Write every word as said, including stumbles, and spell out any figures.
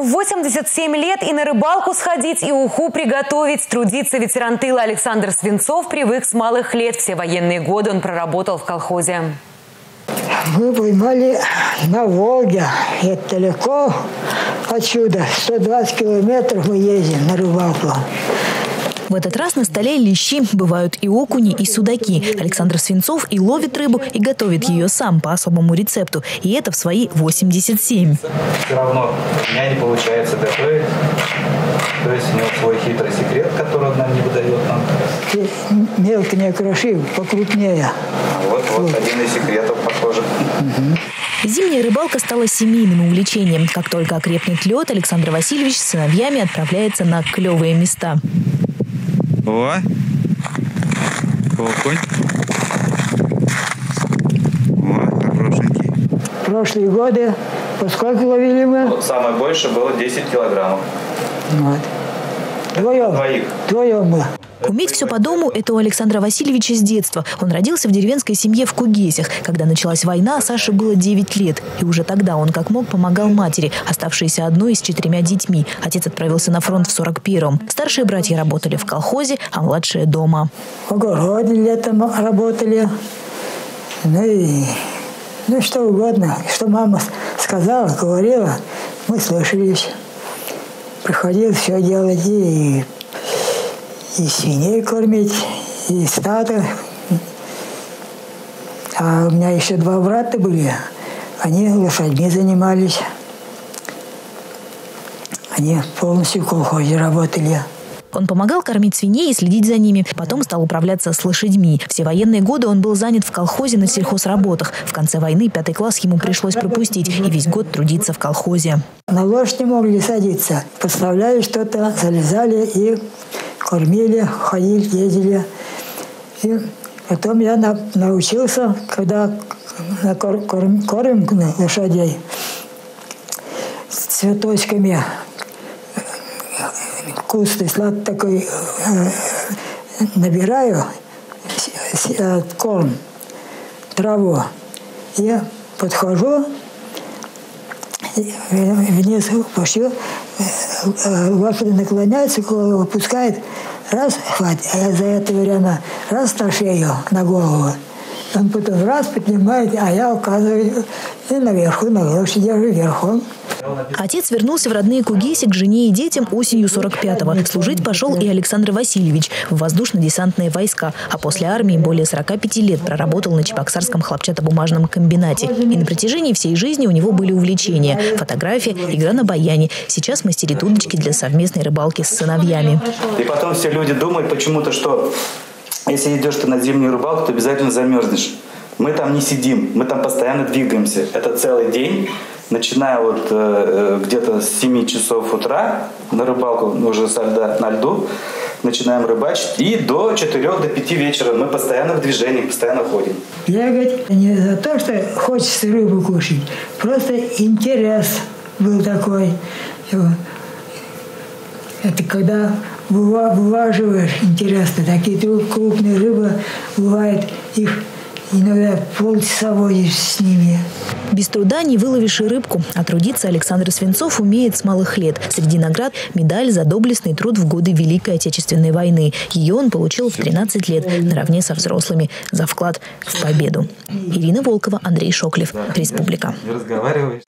В восемьдесят семь лет и на рыбалку сходить, и уху приготовить. Трудиться ветеран тыла Александр Свинцов привык с малых лет. Все военные годы он проработал в колхозе. Мы поймали на Волге. Это далеко отсюда. сто двадцать километров мы ездим на рыбалку. В этот раз на столе лещи, бывают и окуни, и судаки. Александр Свинцов и ловит рыбу, и готовит ее сам по особому рецепту. И это в свои восемьдесят семь. Все равно у меня не получается готовить. То есть у него свой хитрый секрет, который он нам не выдает нам. Ты мелко не кроши, покрупнее. Вот, вот один из секретов, похоже. Угу. Зимняя рыбалка стала семейным увлечением. Как только окрепнет лед, Александр Васильевич с сыновьями отправляется на клевые места. О, окунь. О, хорошенький. В прошлые годы поскольку ловили мы? Вот самое больше было десять килограммов. Вот. Вдвоем. Двоих. Вдвоем мы. Уметь все по дому – это у Александра Васильевича с детства. Он родился в деревенской семье в Кугесях. Когда началась война, Саше было девять лет. И уже тогда он как мог помогал матери, оставшейся одной с четырьмя детьми. Отец отправился на фронт в сорок первом. Старшие братья работали в колхозе, а младшие – дома. В огороде летом работали. Ну и ну, что угодно. Что мама сказала, говорила, мы слушались. Приходил все делать и... И свиней кормить, и стадо. А у меня еще два брата были. Они лошадьми занимались. Они полностью в колхозе работали. Он помогал кормить свиней и следить за ними. Потом стал управляться с лошадьми. Все военные годы он был занят в колхозе на сельхозработах. В конце войны пятый класс ему пришлось пропустить и весь год трудиться в колхозе. На лошадь не могли садиться. Подставляли что-то, залезали и кормили, ходили, ездили. И потом я на, научился, когда кор, корм, кормим лошадей с цветочками, вкусный, сладкий такой, э, набираю э, корм, траву, и подхожу, и вниз пошел, лошадь наклоняется, голову опускает, раз, хватит, а я за это время раз на шею, на голову. Он потом раз поднимает, а я указываю и наверху, на лошади, я же верхом. Отец вернулся в родные Кугеси к жене и детям осенью сорок пятого. Служить пошел и Александр Васильевич в воздушно-десантные войска, а после армии более сорока пяти лет проработал на Чебоксарском хлопчатобумажном комбинате. И на протяжении всей жизни у него были увлечения – фотография, игра на баяне. Сейчас мастерит удочки для совместной рыбалки с сыновьями. И потом все люди думают почему-то, что если идешь ты на зимнюю рыбалку, то обязательно замерзнешь. Мы там не сидим, мы там постоянно двигаемся. Это целый день. Начиная вот э, где-то с семи часов утра на рыбалку, уже со льда, на льду, начинаем рыбачить. И до четырёх, до пяти вечера мы постоянно в движении, постоянно ходим. Бегать не за то, что хочется рыбу кушать. Просто интерес был такой. Это когда вываживаешь, интересно. Такие крупные рыбы бывает, их иногда полчаса водишь с ними. Без труда не выловишь и рыбку. А трудиться Александр Свинцов умеет с малых лет. Среди наград – медаль за доблестный труд в годы Великой Отечественной войны. Ее он получил в тринадцать лет, наравне со взрослыми, за вклад в победу. Ирина Волкова, Андрей Шоклев. Республика.